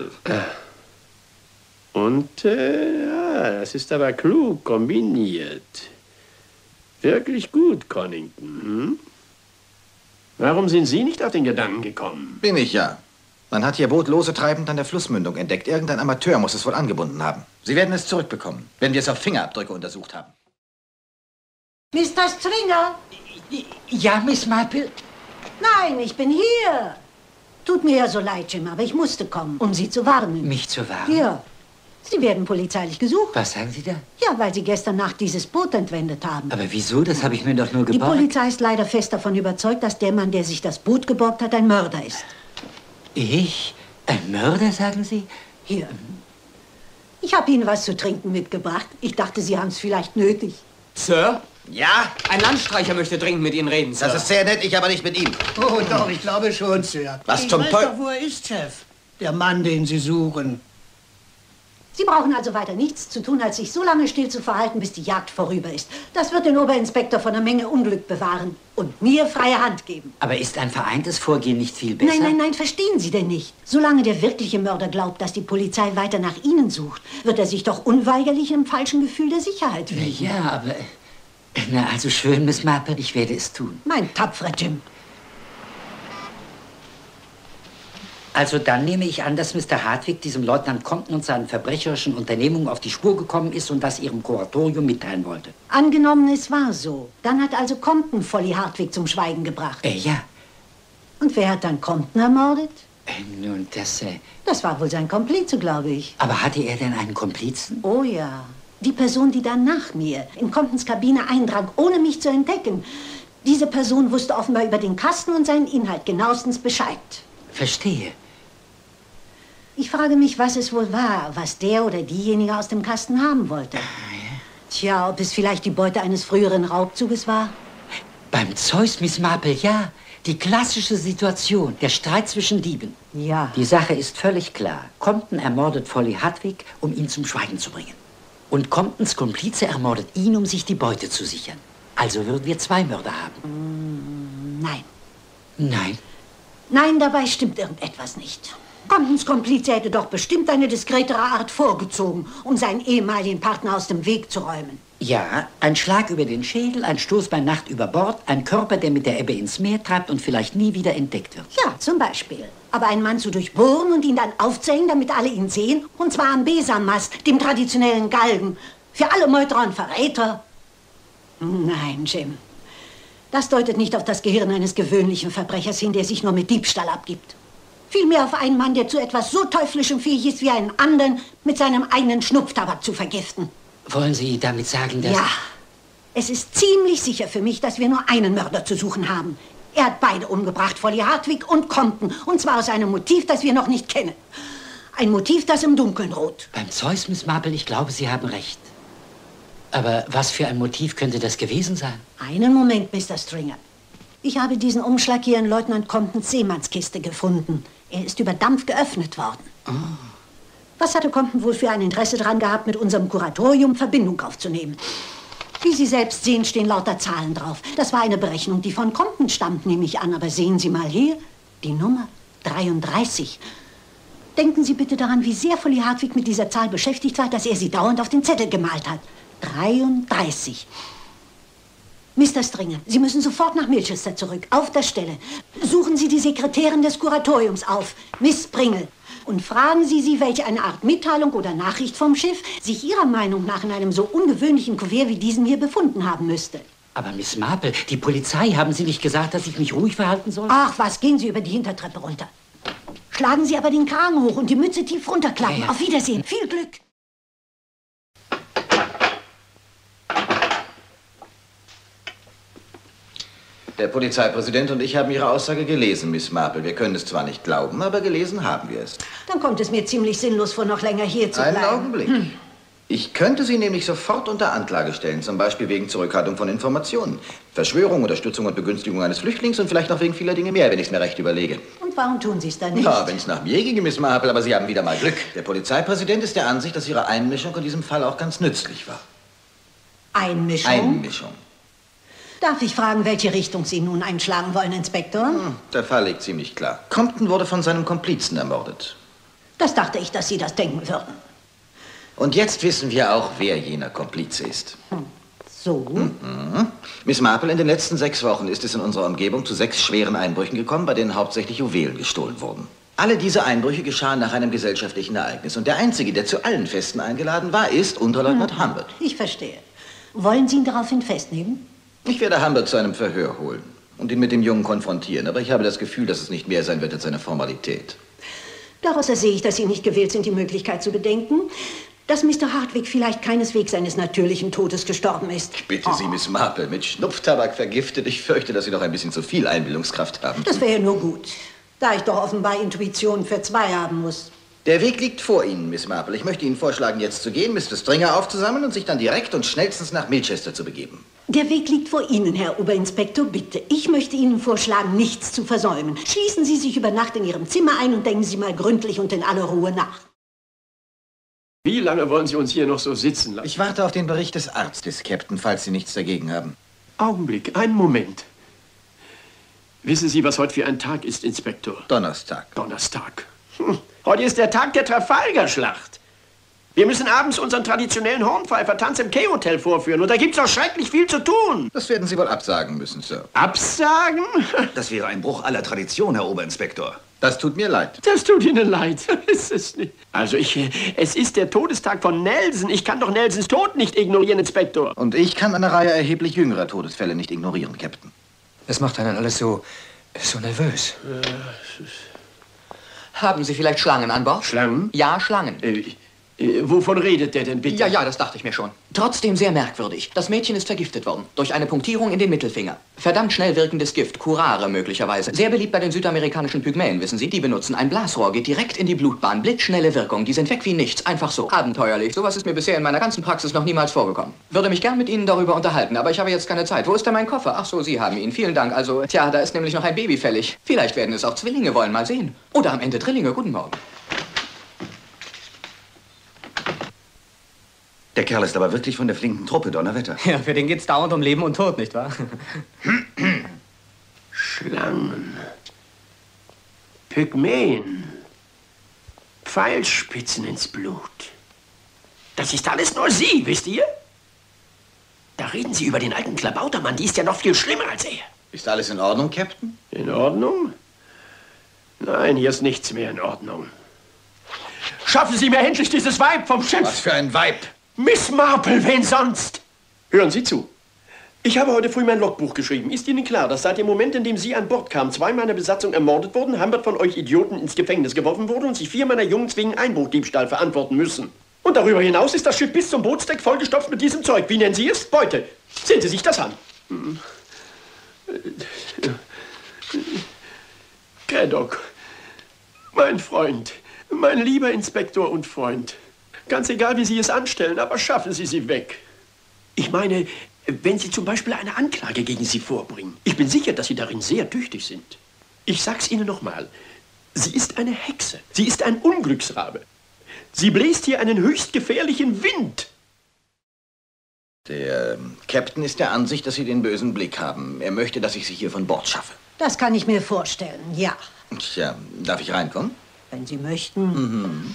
ja, das ist aber klug kombiniert. Wirklich gut, Connington. Hm? Warum sind Sie nicht auf den Gedanken gekommen? Bin ich ja. Man hat Ihr Boot lose treibend an der Flussmündung entdeckt. Irgendein Amateur muss es wohl angebunden haben. Sie werden es zurückbekommen, wenn wir es auf Fingerabdrücke untersucht haben. Mr. Stringer? Ja, Miss Marple? Nein, ich bin hier. Tut mir ja so leid, Jim, aber ich musste kommen, um Sie zu warnen. Mich zu warnen? Ja. Sie werden polizeilich gesucht. Was sagen Sie da? Ja, weil Sie gestern Nacht dieses Boot entwendet haben. Aber wieso? Das habe ich mir doch nur geborgt. Die Polizei ist leider fest davon überzeugt, dass der Mann, der sich das Boot geborgt hat, ein Mörder ist. Ich? Ein Mörder, sagen Sie? Hier. Ich habe Ihnen was zu trinken mitgebracht. Ich dachte, Sie haben es vielleicht nötig. Sir? Ja? Ein Landstreicher möchte dringend mit Ihnen reden, Sir. Das ist sehr nett, ich aber nicht mit ihm. Oh, doch, ich glaube schon, Sir. Was zum Ich weiß doch, wo er ist, Chef. Der Mann, den Sie suchen. Sie brauchen also weiter nichts zu tun, als sich so lange still zu verhalten, bis die Jagd vorüber ist. Das wird den Oberinspektor von einer Menge Unglück bewahren und mir freie Hand geben. Aber ist ein vereintes Vorgehen nicht viel besser? Nein, nein, nein, verstehen Sie denn nicht? Solange der wirkliche Mörder glaubt, dass die Polizei weiter nach Ihnen sucht, wird er sich doch unweigerlich im falschen Gefühl der Sicherheit wiegen. Ja, aber... Na, also schön, Miss Marple, ich werde es tun. Mein tapferer Jim. Also dann nehme ich an, dass Mr. Hartwig diesem Leutnant Compton und seinen verbrecherischen Unternehmungen auf die Spur gekommen ist und das Ihrem Kuratorium mitteilen wollte. Angenommen, es war so. Dann hat also Compton Folly Hartwig zum Schweigen gebracht. Ja. Und wer hat dann Compton ermordet? Nun, das... Das war wohl sein Komplize, glaube ich. Aber hatte er denn einen Komplizen? Oh ja. Die Person, die dann nach mir in Comptons Kabine eindrang, ohne mich zu entdecken. Diese Person wusste offenbar über den Kasten und seinen Inhalt genauestens Bescheid. Verstehe. Ich frage mich, was es wohl war, was der oder diejenige aus dem Kasten haben wollte. Tja, ob es vielleicht die Beute eines früheren Raubzuges war? Beim Zeus, Miss Marple, ja. Die klassische Situation, der Streit zwischen Dieben. Ja. Die Sache ist völlig klar. Compton ermordet Folly Hartwig, um ihn zum Schweigen zu bringen. Und Comptons Komplize ermordet ihn, um sich die Beute zu sichern. Also würden wir zwei Mörder haben. Nein. Nein? Nein, dabei stimmt irgendetwas nicht. Comptons Komplize hätte doch bestimmt eine diskretere Art vorgezogen, um seinen ehemaligen Partner aus dem Weg zu räumen. Ja, ein Schlag über den Schädel, ein Stoß bei Nacht über Bord, ein Körper, der mit der Ebbe ins Meer treibt und vielleicht nie wieder entdeckt wird. Ja, zum Beispiel. Aber einen Mann zu durchbohren und ihn dann aufzuhängen, damit alle ihn sehen, und zwar am Besammast, dem traditionellen Galgen, für alle Meuterer und Verräter. Nein, Jim. Das deutet nicht auf das Gehirn eines gewöhnlichen Verbrechers hin, der sich nur mit Diebstahl abgibt. Vielmehr auf einen Mann, der zu etwas so Teuflischem fähig ist, wie einen anderen mit seinem eigenen Schnupftabak zu vergiften. Wollen Sie damit sagen, dass... Ja. Es ist ziemlich sicher für mich, dass wir nur einen Mörder zu suchen haben. Er hat beide umgebracht, Folly Hartwig und Compton. Und zwar aus einem Motiv, das wir noch nicht kennen. Ein Motiv, das im Dunkeln ruht. Beim Zeus, Miss Marple, ich glaube, Sie haben recht. Aber was für ein Motiv könnte das gewesen sein? Einen Moment, Mr. Stringer. Ich habe diesen Umschlag hier in Leutnant Comptons Seemannskiste gefunden. Er ist über Dampf geöffnet worden. Oh. Was hatte Compton wohl für ein Interesse daran gehabt, mit unserem Kuratorium Verbindung aufzunehmen? Wie Sie selbst sehen, stehen lauter Zahlen drauf. Das war eine Berechnung, die von Compton stammt, nehme ich an. Aber sehen Sie mal hier, die Nummer 33. Denken Sie bitte daran, wie sehr Folly Hartwig mit dieser Zahl beschäftigt war, dass er sie dauernd auf den Zettel gemalt hat. 33. Mr. Stringer, Sie müssen sofort nach Milchester zurück, auf der Stelle. Suchen Sie die Sekretärin des Kuratoriums auf, Miss Pringle. Und fragen Sie sie, welche eine Art Mitteilung oder Nachricht vom Schiff sich Ihrer Meinung nach in einem so ungewöhnlichen Kuvert wie diesem hier befunden haben müsste. Aber Miss Marple, die Polizei, haben Sie nicht gesagt, dass ich mich ruhig verhalten soll? Ach was, gehen Sie über die Hintertreppe runter. Schlagen Sie aber den Kragen hoch und die Mütze tief runterklappen. Ja, ja. Auf Wiedersehen, viel Glück. Der Polizeipräsident und ich haben Ihre Aussage gelesen, Miss Marple. Wir können es zwar nicht glauben, aber gelesen haben wir es. Dann kommt es mir ziemlich sinnlos vor, noch länger hier zu bleiben. Einen Augenblick. Ich könnte Sie nämlich sofort unter Anklage stellen, zum Beispiel wegen Zurückhaltung von Informationen, Verschwörung, Unterstützung und Begünstigung eines Flüchtlings und vielleicht noch wegen vieler Dinge mehr, wenn ich es mir recht überlege. Und warum tun Sie es dann nicht? Ja, wenn es nach mir ginge, Miss Marple, aber Sie haben wieder mal Glück. Der Polizeipräsident ist der Ansicht, dass Ihre Einmischung in diesem Fall auch ganz nützlich war. Einmischung? Einmischung. Darf ich fragen, welche Richtung Sie nun einschlagen wollen, Inspektor? Der Fall liegt ziemlich klar. Compton wurde von seinem Komplizen ermordet. Das dachte ich, dass Sie das denken würden. Und jetzt wissen wir auch, wer jener Komplize ist. So? Miss Marple, in den letzten 6 Wochen ist es in unserer Umgebung zu 6 schweren Einbrüchen gekommen, bei denen hauptsächlich Juwelen gestohlen wurden. Alle diese Einbrüche geschahen nach einem gesellschaftlichen Ereignis. Und der Einzige, der zu allen Festen eingeladen war, ist Unterleutnant Humbert. Ich verstehe. Wollen Sie ihn daraufhin festnehmen? Ich werde Humbert zu einem Verhör holen und ihn mit dem Jungen konfrontieren. Aber ich habe das Gefühl, dass es nicht mehr sein wird als eine Formalität. Daraus ersehe ich, dass Sie nicht gewillt sind, die Möglichkeit zu bedenken, dass Mr. Hartwig vielleicht keineswegs seines natürlichen Todes gestorben ist. Ich bitte Sie, Miss Marple, mit Schnupftabak vergiftet. Ich fürchte, dass Sie noch ein bisschen zu viel Einbildungskraft haben. Das wäre ja nur gut, da ich doch offenbar Intuition für 2 haben muss. Der Weg liegt vor Ihnen, Miss Marple. Ich möchte Ihnen vorschlagen, jetzt zu gehen, Mr. Stringer aufzusammeln und sich dann direkt und schnellstens nach Milchester zu begeben. Der Weg liegt vor Ihnen, Herr Oberinspektor, bitte. Ich möchte Ihnen vorschlagen, nichts zu versäumen. Schließen Sie sich über Nacht in Ihrem Zimmer ein und denken Sie mal gründlich und in aller Ruhe nach. Wie lange wollen Sie uns hier noch so sitzen lassen? Ich warte auf den Bericht des Arztes, Captain, falls Sie nichts dagegen haben. Augenblick, einen Moment. Wissen Sie, was heute für ein Tag ist, Inspektor? Donnerstag. Donnerstag. Heute ist der Tag der Trafalgar-Schlacht. Wir müssen abends unseren traditionellen Hornpfeifer-Tanz im K-Hotel vorführen. Und da gibt's auch schrecklich viel zu tun. Das werden Sie wohl absagen müssen, Sir. Absagen? Das wäre ein Bruch aller Tradition, Herr Oberinspektor. Das tut mir leid. Das tut Ihnen leid. Ist es nicht? Also es ist der Todestag von Nelson. Ich kann doch Nelsons Tod nicht ignorieren, Inspektor. Und ich kann eine Reihe erheblich jüngerer Todesfälle nicht ignorieren, Captain. Es macht einen alles so nervös. Haben Sie vielleicht Schlangen an Bord? Schlangen? Ja, Schlangen. Wovon redet der denn bitte? Ja, das dachte ich mir schon. Trotzdem sehr merkwürdig. Das Mädchen ist vergiftet worden. Durch eine Punktierung in den Mittelfinger. Verdammt schnell wirkendes Gift. Curare möglicherweise. Sehr beliebt bei den südamerikanischen Pygmäen, wissen Sie. Die benutzen ein Blasrohr, geht direkt in die Blutbahn. Blitzschnelle Wirkung. Die sind weg wie nichts. Einfach so. Abenteuerlich. Sowas ist mir bisher in meiner ganzen Praxis noch niemals vorgekommen. Würde mich gern mit Ihnen darüber unterhalten, aber ich habe jetzt keine Zeit. Wo ist denn mein Koffer? Ach so, Sie haben ihn. Vielen Dank. Also, tja, da ist nämlich noch ein Baby fällig. Vielleicht werden es auch Zwillinge wollen. Mal sehen. Oder am Ende Drillinge. Guten Morgen. Der Kerl ist aber wirklich von der flinken Truppe, Donnerwetter. Ja, für den geht's dauernd um Leben und Tod, nicht wahr? Schlangen. Pygmäen. Pfeilspitzen ins Blut. Das ist alles nur Sie, wisst ihr? reden Sie über den alten Klabautermann. Die ist ja noch viel schlimmer als er. Ist alles in Ordnung, Captain? In Ordnung? Nein, hier ist nichts mehr in Ordnung. Schaffen Sie mir endlich dieses Weib vom Schiff! Was für ein Weib? Miss Marple, wen sonst? Hören Sie zu. Ich habe heute früh mein Logbuch geschrieben. Ist Ihnen klar, dass seit dem Moment, in dem Sie an Bord kamen, 2 meiner Besatzung ermordet wurden, Humbert von euch Idioten ins Gefängnis geworfen wurde und sich 4 meiner Jungs wegen Einbruchdiebstahl verantworten müssen? Und darüber hinaus ist das Schiff bis zum Bootsdeck vollgestopft mit diesem Zeug. Wie nennen Sie es? Beute. Sehen Sie sich das an. Craddock, mein Freund, mein lieber Inspektor und Freund. Ganz egal, wie Sie es anstellen, aber schaffen Sie sie weg. Ich meine, wenn Sie zum Beispiel eine Anklage gegen sie vorbringen. Ich bin sicher, dass Sie darin sehr tüchtig sind. Ich sag's Ihnen nochmal. Sie ist eine Hexe. Sie ist ein Unglücksrabe. Sie bläst hier einen höchst gefährlichen Wind. Der Captain ist der Ansicht, dass Sie den bösen Blick haben. Er möchte, dass ich Sie hier von Bord schaffe. Das kann ich mir vorstellen, ja. Tja, darf ich reinkommen? Wenn Sie möchten. Mhm.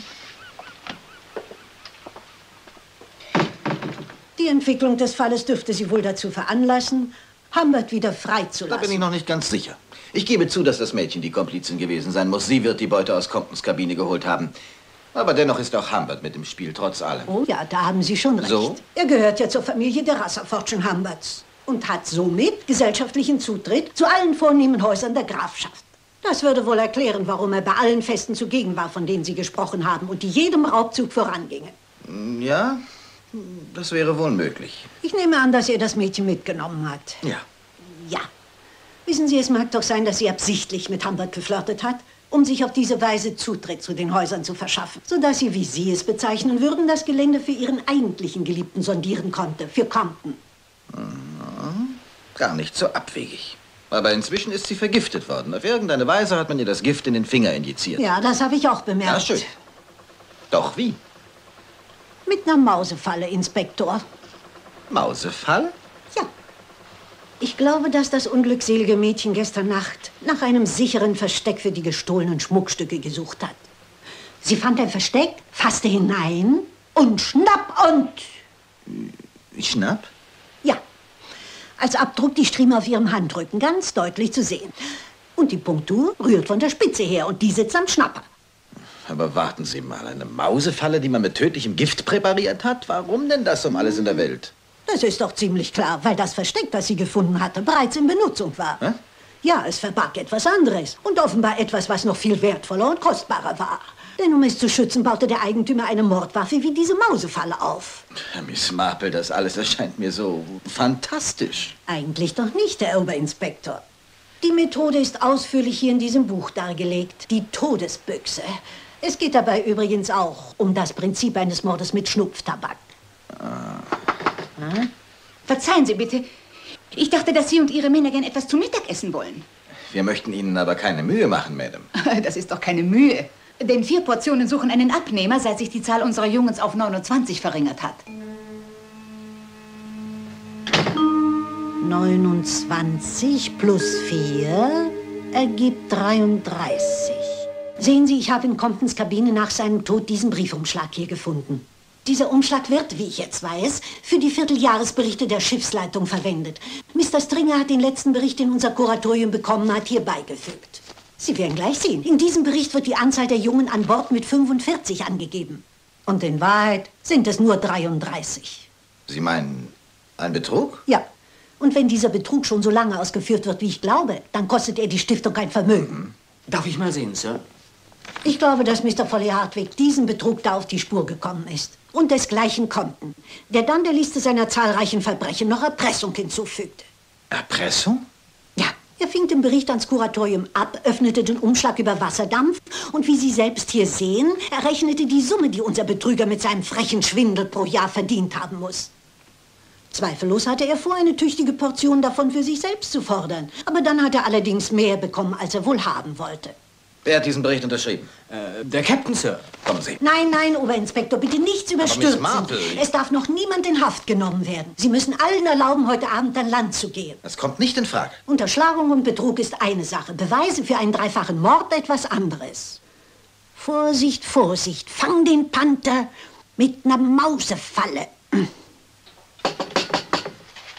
Die Entwicklung des Falles dürfte Sie wohl dazu veranlassen, Humbert wieder freizulassen. Da bin ich noch nicht ganz sicher. Ich gebe zu, dass das Mädchen die Komplizin gewesen sein muss. Sie wird die Beute aus Comptons Kabine geholt haben. Aber dennoch ist auch Humbert mit im Spiel, trotz allem. Oh ja, da haben Sie schon recht. So? Er gehört ja zur Familie der Rasserfortschen Humberts und hat somit gesellschaftlichen Zutritt zu allen vornehmen Häusern der Grafschaft. Das würde wohl erklären, warum er bei allen Festen zugegen war, von denen Sie gesprochen haben und die jedem Raubzug vorangingen. Ja, das wäre wohl möglich. Ich nehme an, dass er das Mädchen mitgenommen hat. Ja. Ja. Wissen Sie, es mag doch sein, dass sie absichtlich mit Humbert geflirtet hat, um sich auf diese Weise Zutritt zu den Häusern zu verschaffen, sodass sie, wie Sie es bezeichnen würden, das Gelände für ihren eigentlichen Geliebten sondieren konnte, für Compton. Gar nicht so abwegig. Aber inzwischen ist sie vergiftet worden. Auf irgendeine Weise hat man ihr das Gift in den Finger injiziert. Ja, das habe ich auch bemerkt. Ja, schön. Doch wie? Mit einer Mausefalle, Inspektor. Mausefalle? Ja. Ich glaube, dass das unglückselige Mädchen gestern Nacht nach einem sicheren Versteck für die gestohlenen Schmuckstücke gesucht hat. Sie fand ein Versteck, fasste hinein und schnapp und... Schnapp? Ja. Als Abdruck die Strieme auf ihrem Handrücken, ganz deutlich zu sehen. Und die Punktur rührt von der Spitze her und die sitzt am Schnapper. Aber warten Sie mal, eine Mausefalle, die man mit tödlichem Gift präpariert hat? Warum denn das um alles in der Welt? Das ist doch ziemlich klar, weil das Versteck, das sie gefunden hatte, bereits in Benutzung war. Hä? Ja, es verbarg etwas anderes und offenbar etwas, was noch viel wertvoller und kostbarer war. Denn um es zu schützen, baute der Eigentümer eine Mordwaffe wie diese Mausefalle auf. Miss Marple, das alles erscheint mir so fantastisch. Eigentlich doch nicht, Herr Oberinspektor. Die Methode ist ausführlich hier in diesem Buch dargelegt. Die Todesbüchse. Es geht dabei übrigens auch um das Prinzip eines Mordes mit Schnupftabak. Verzeihen Sie bitte. Ich dachte, dass Sie und Ihre Männer gern etwas zu Mittag essen wollen. Wir möchten Ihnen aber keine Mühe machen, Madame. Das ist doch keine Mühe. Denn 4 Portionen suchen einen Abnehmer, seit sich die Zahl unserer Jungens auf 29 verringert hat. 29 plus 4 ergibt 33. Sehen Sie, ich habe in Comptons Kabine nach seinem Tod diesen Briefumschlag hier gefunden. Dieser Umschlag wird, wie ich jetzt weiß, für die Vierteljahresberichte der Schiffsleitung verwendet. Mr. Stringer hat den letzten Bericht, den unser Kuratorium bekommen hat, hier beigefügt. Sie werden gleich sehen. In diesem Bericht wird die Anzahl der Jungen an Bord mit 45 angegeben. Und in Wahrheit sind es nur 33. Sie meinen ein Betrug? Ja. Und wenn dieser Betrug schon so lange ausgeführt wird, wie ich glaube, dann kostet er die Stiftung ein Vermögen. Darf ich mal sehen, Sir? Ich glaube, dass Mr. Foley Hartwig diesem Betrug da auf die Spur gekommen ist. Und desgleichen Compton, der dann der Liste seiner zahlreichen Verbrechen noch Erpressung hinzufügte. Erpressung? Ja, er fing den Bericht ans Kuratorium ab, öffnete den Umschlag über Wasserdampf und wie Sie selbst hier sehen, errechnete die Summe, die unser Betrüger mit seinem frechen Schwindel pro Jahr verdient haben muss. Zweifellos hatte er vor, eine tüchtige Portion davon für sich selbst zu fordern. Aber dann hat er allerdings mehr bekommen, als er wohl haben wollte. Wer hat diesen Bericht unterschrieben? Der Captain, Sir. Kommen Sie. Nein, nein, Oberinspektor, bitte nichts überstürzen. Miss Marple, Es darf noch niemand in Haft genommen werden. Sie müssen allen erlauben, heute Abend an Land zu gehen. Das kommt nicht in Frage. Unterschlagung und Betrug ist eine Sache, Beweise für einen dreifachen Mord etwas anderes. Vorsicht, Vorsicht, fang den Panther mit einer Mausefalle.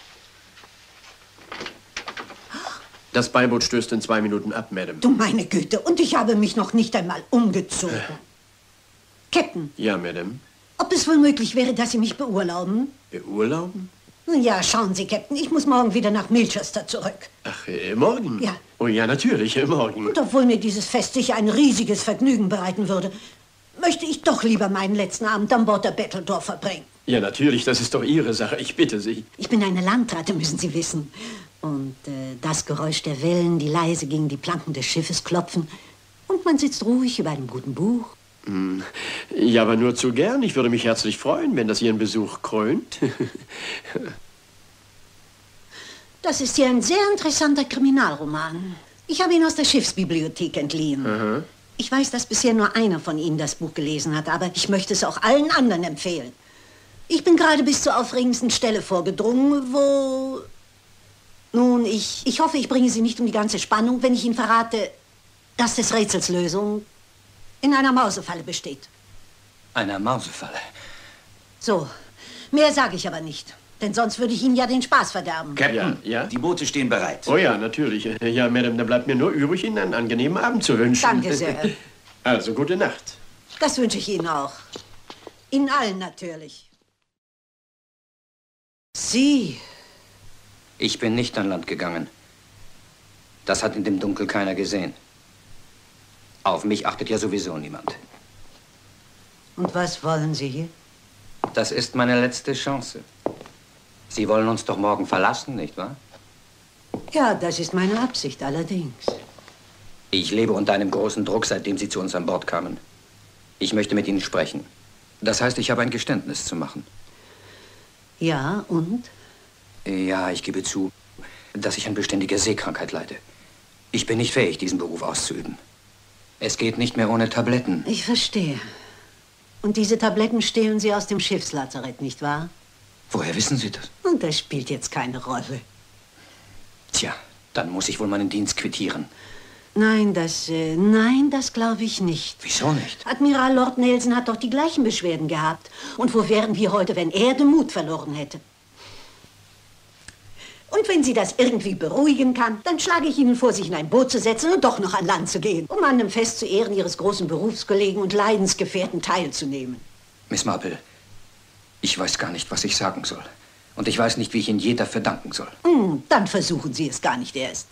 Das Beiboot stößt in 2 Minuten ab, Madame. Du meine Güte, und ich habe mich noch nicht einmal umgezogen. Captain. Ja, Madame. Ob es wohl möglich wäre, dass Sie mich beurlauben? Beurlauben? Ja, schauen Sie, Captain, ich muss morgen wieder nach Milchester zurück. Ach, morgen? Ja. Oh ja, natürlich, morgen. Und obwohl mir dieses Fest sicher ein riesiges Vergnügen bereiten würde, möchte ich doch lieber meinen letzten Abend an Bord der Battledore verbringen. Ja, natürlich, das ist doch Ihre Sache. Ich bitte Sie. Ich bin eine Landratte, müssen Sie wissen. Und das Geräusch der Wellen, die leise gegen die Planken des Schiffes klopfen. Und man sitzt ruhig über einem guten Buch. Ja, aber nur zu gern. Ich würde mich herzlich freuen, wenn das Ihren Besuch krönt. Das ist hier ein sehr interessanter Kriminalroman. Ich habe ihn aus der Schiffsbibliothek entliehen. Aha. Ich weiß, dass bisher nur einer von Ihnen das Buch gelesen hat, aber ich möchte es auch allen anderen empfehlen. Ich bin gerade bis zur aufregendsten Stelle vorgedrungen, wo... Nun, ich hoffe, ich bringe Sie nicht um die ganze Spannung, wenn ich Ihnen verrate, dass des Rätsels Lösung in einer Mausefalle besteht. Einer Mausefalle? So, mehr sage ich aber nicht. Denn sonst würde ich Ihnen ja den Spaß verderben. Captain, Ja? die Boote stehen bereit. Oh ja, natürlich. Ja, Madame, da bleibt mir nur übrig, Ihnen einen angenehmen Abend zu wünschen. Danke sehr. Also, gute Nacht. Das wünsche ich Ihnen auch. Ihnen allen natürlich. Sie. Ich bin nicht an Land gegangen. Das hat in dem Dunkel keiner gesehen. Auf mich achtet ja sowieso niemand. Und was wollen Sie hier? Das ist meine letzte Chance. Sie wollen uns doch morgen verlassen, nicht wahr? Ja, das ist meine Absicht, allerdings. Ich lebe unter einem großen Druck, seitdem Sie zu uns an Bord kamen. Ich möchte mit Ihnen sprechen. Das heißt, ich habe ein Geständnis zu machen. Ja, und? Ja, ich gebe zu, dass ich an beständiger Seekrankheit leide. Ich bin nicht fähig, diesen Beruf auszuüben. Es geht nicht mehr ohne Tabletten. Ich verstehe. Und diese Tabletten stehlen Sie aus dem Schiffslazarett, nicht wahr? Woher wissen Sie das? Und das spielt jetzt keine Rolle. Tja, dann muss ich wohl meinen Dienst quittieren. Nein, das glaube ich nicht. Wieso nicht? Admiral Lord Nelson hat doch die gleichen Beschwerden gehabt. Und wo wären wir heute, wenn er den Mut verloren hätte? Und wenn sie das irgendwie beruhigen kann, dann schlage ich Ihnen vor, sich in ein Boot zu setzen und doch noch an Land zu gehen, um an dem Fest zu Ehren Ihres großen Berufskollegen und Leidensgefährten teilzunehmen. Miss Marple, ich weiß gar nicht, was ich sagen soll. Und ich weiß nicht, wie ich Ihnen je dafür danken soll. Dann versuchen Sie es gar nicht erst.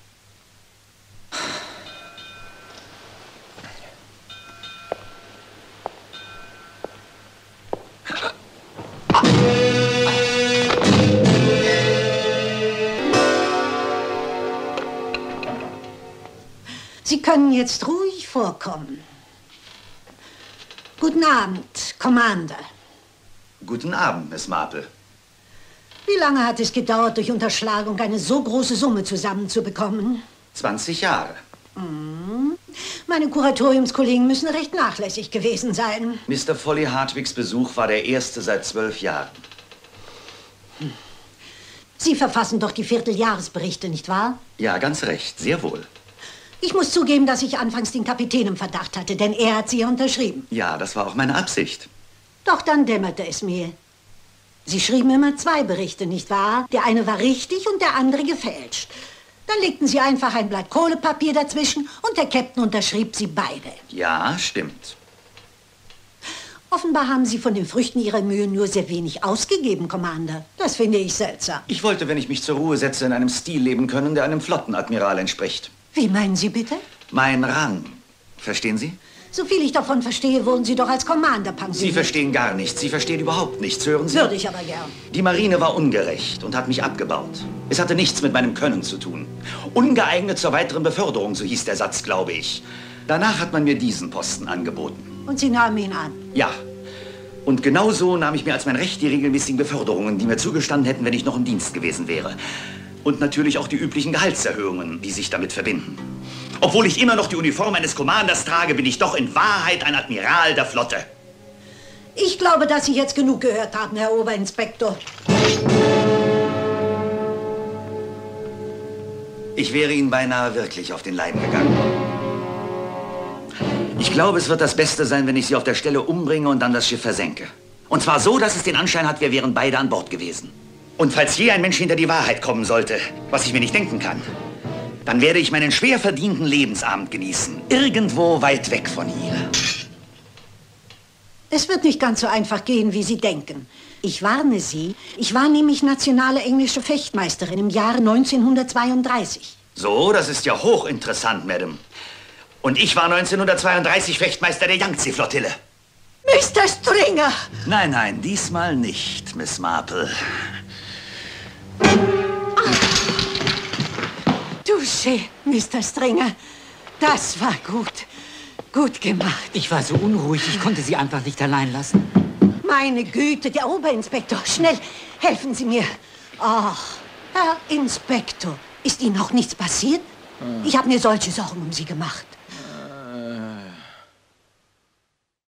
Sie können jetzt ruhig vorkommen. Guten Abend, Commander. Guten Abend, Miss Marple. Wie lange hat es gedauert, durch Unterschlagung eine so große Summe zusammenzubekommen? 20 Jahre. Meine Kuratoriumskollegen müssen recht nachlässig gewesen sein. Mr. Folly Hartwigs Besuch war der erste seit 12 Jahren. Sie verfassen doch die Vierteljahresberichte, nicht wahr? Ja, ganz recht, sehr wohl. Ich muss zugeben, dass ich anfangs den Kapitän im Verdacht hatte, denn er hat sie ja unterschrieben. Ja, das war auch meine Absicht. Doch dann dämmerte es mir. Sie schrieben immer 2 Berichte, nicht wahr? Der eine war richtig und der andere gefälscht. Dann legten Sie einfach ein Blatt Kohlepapier dazwischen und der Captain unterschrieb sie beide. Ja, stimmt. Offenbar haben Sie von den Früchten Ihrer Mühen nur sehr wenig ausgegeben, Commander. Das finde ich seltsam. Ich wollte, wenn ich mich zur Ruhe setze, in einem Stil leben können, der einem Flottenadmiral entspricht. Wie meinen Sie bitte? Mein Rang. Verstehen Sie? Soviel ich davon verstehe, wurden Sie doch als Commander pensioniert. Sie verstehen gar nichts. Sie verstehen überhaupt nichts. Hören Sie? Würde ich aber gern. Die Marine war ungerecht und hat mich abgebaut. Es hatte nichts mit meinem Können zu tun. Ungeeignet zur weiteren Beförderung, so hieß der Satz, glaube ich. Danach hat man mir diesen Posten angeboten. Und Sie nahmen ihn an? Ja. Und genauso nahm ich mir als mein Recht die regelmäßigen Beförderungen, die mir zugestanden hätten, wenn ich noch im Dienst gewesen wäre. Und natürlich auch die üblichen Gehaltserhöhungen, die sich damit verbinden. Obwohl ich immer noch die Uniform eines Commanders trage, bin ich doch in Wahrheit ein Admiral der Flotte. Ich glaube, dass Sie jetzt genug gehört haben, Herr Oberinspektor. Ich wäre Ihnen beinahe wirklich auf den Leim gegangen. Ich glaube, es wird das Beste sein, wenn ich Sie auf der Stelle umbringe und dann das Schiff versenke. Und zwar so, dass es den Anschein hat, wir wären beide an Bord gewesen. Und falls je ein Mensch hinter die Wahrheit kommen sollte, was ich mir nicht denken kann, dann werde ich meinen schwer verdienten Lebensabend genießen. Irgendwo weit weg von hier. Es wird nicht ganz so einfach gehen, wie Sie denken. Ich warne Sie, ich war nämlich nationale englische Fechtmeisterin im Jahre 1932. So, das ist ja hochinteressant, Madame. Und ich war 1932 Fechtmeister der Yangtze-Flottille. Mr. Stringer! Nein, nein, diesmal nicht, Miss Marple. Touché, Mr. Stringer. Das war gut. Gut gemacht. Ich war so unruhig, ich konnte Sie einfach nicht allein lassen. Meine Güte, der Oberinspektor. Schnell, helfen Sie mir. Ach, Herr Inspektor, ist Ihnen auch nichts passiert? Ich habe mir solche Sorgen um Sie gemacht.